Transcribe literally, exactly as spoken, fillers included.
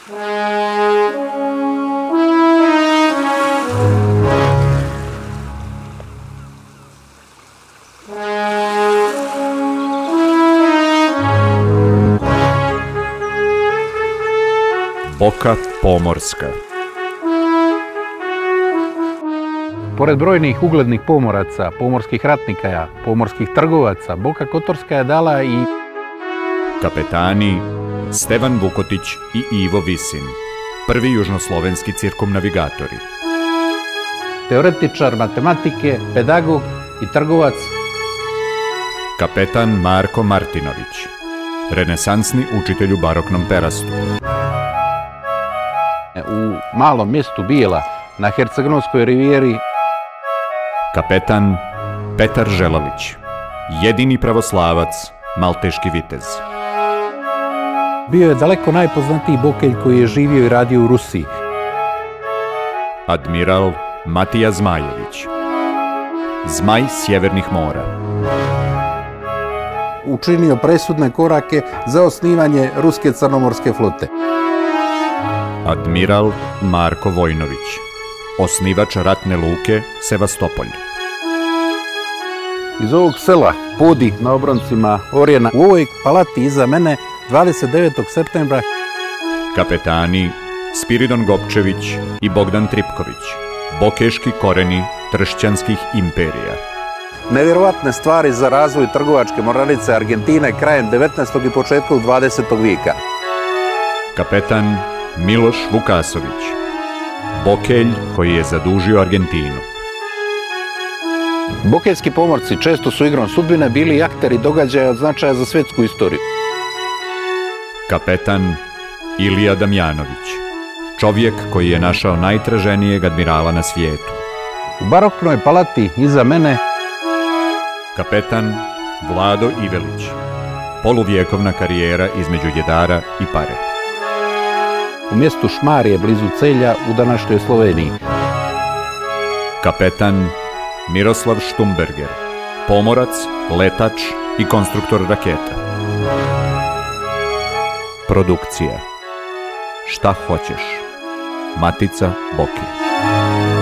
Boka pomorska. Pored brojnih uglednih pomoraca, pomorskih ratnika, pomorskih trgovaca, Boka Kotorska je dala i kapetani Stevan Vukotić i Ivo Visin, prvi južnoslovenski cirkumnavigatori. Teoretičar matematike, pedagog i trgovac. Kapetan Marko Martinović, renesansni učitelj u baroknom perastu. U malom mjestu Bijela, na Herceg-Novskoj rivijeri. Kapetan Petar Želalić, jedini pravoslavac, malteški vitez. Bio je daleko najpoznatiji bokelj koji je živio i radio u Rusiji. Admiral Matija Zmajević, zmaj sjevernih mora. Učinio presudne korake za osnivanje ruske crnomorske flote. Admiral Marko Vojnović, osnivač ratne luke Sevastopolj. Iz ovog sela Podi na obroncima Orjena, u ovoj palati iza mene, dvadeset devetog septembra. Kapetani Spiridon Gopčević i Bogdan Tripković, bokeški koreni tršćanskih imperija. Nevjerovatne stvari za razvoj trgovačke mornarice Argentine krajem devetnaestog i početkom dvadesetog vijeka. Kapetan Miloš Vukasović, bokelj koji je zadužio Argentinu. Bokeljski pomorci često su igrom sudbine bili akteri događaja od značaja za svjetsku istoriju. Kapetan Ilija Damjanović, čovjek koji je našao najtraženijeg admirala na svijetu. U baroknoj palati iza mene kapetan Vlado Ivelić, poluvjekovna karijera između jedara i pare. U mjestu Šmarje, blizu Celja, u današnjoj Sloveniji. Kapetan Miroslav Štumberger, pomorac, letač i konstruktor raketa. Produkcija Šta hoćeš? Matica Boke.